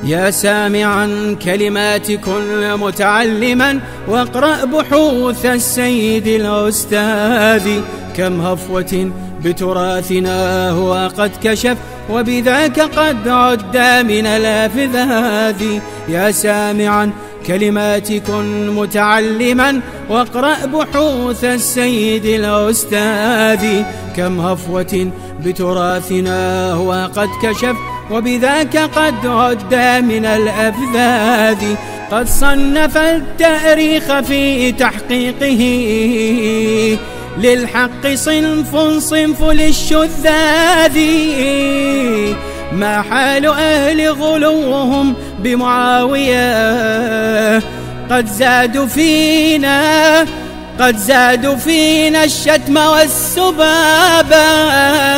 يا سامعا كلمات كن متعلما، واقرأ بحوث السيد الأستاذ. كم هفوة بتراثنا هو قد كشف، وبذاك قد عد من الأفذاذ. يا سامعا كلمات كن متعلما، واقرأ بحوث السيد الأستاذ. كم هفوة بتراثنا هو قد كشف، وبذاك قد عد من الأفذاذ. قد صنف التاريخ في تحقيقه، للحق صنف صنف للشذاذ. ما حال أهل غلوهم بمعاوية، قد زادوا فينا الشتم والسبابة.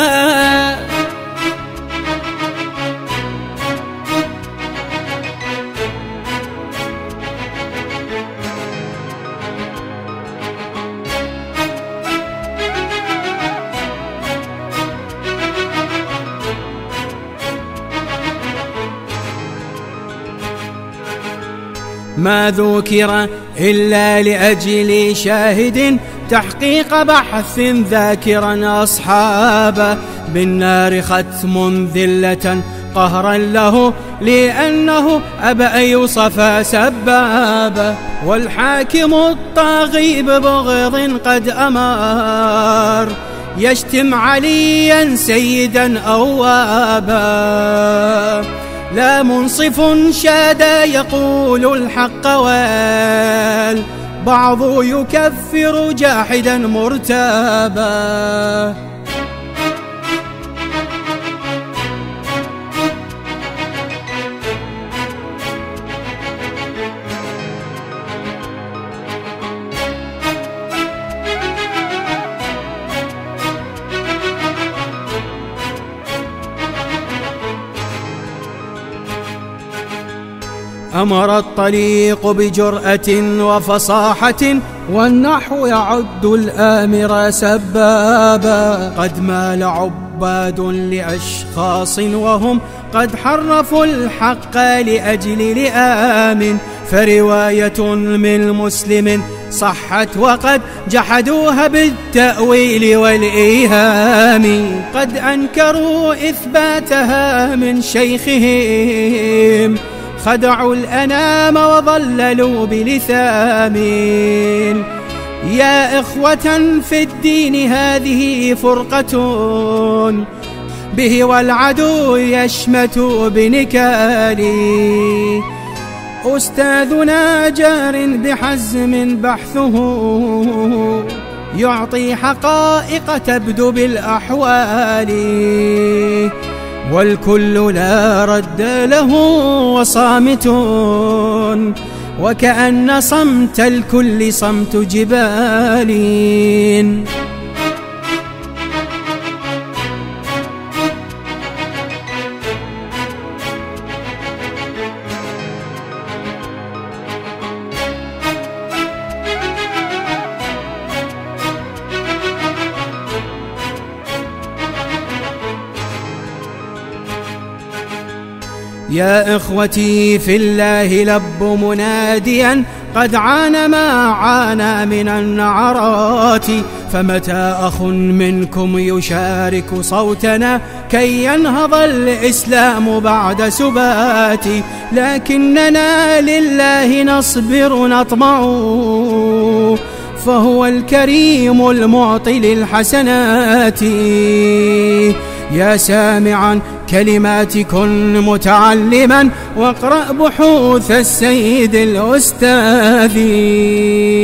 ما ذكر إلا لأجل شاهد، تحقيق بحث ذاكرا أصحابه. بالنار ختم ذلة قهرا له، لأنه أبى أن يوصف سبابا. والحاكم الطاغي ببغض قد أمر، يشتم عليا سيدا أوابا. لا منصف شاد يقول الحق، والبعض يكفر جاحدا مرتابا. أمر الطريق بجرأة وفصاحة، والنحو يعد الآمر سبابا. قد مال عباد لأشخاص، وهم قد حرفوا الحق لأجل لئام. فرواية من مسلم صحت، وقد جحدوها بالتأويل والإيهام. قد أنكروا إثباتها من شيخهم، خدعوا الأنام وضللوا بلثام. يا إخوة في الدين هذه فرقة، به والعدو يشمت بنكالي. أستاذنا جار بحزم بحثه، يعطي حقائق تبدو بالأحوال. والكل لا رد له وصامت، وكأن صمت الكل صمت جبال. يا إخوتي في الله لب مناديا، قد عانى ما عانى من النعرات. فمتى أخ منكم يشارك صوتنا، كي ينهض الإسلام بعد سبات. لكننا لله نصبر نطمع، فهو الكريم المعطي للحسنات. يا سامعا كلمات كن متعلما، واقرأ بحوث السيد الأستاذ.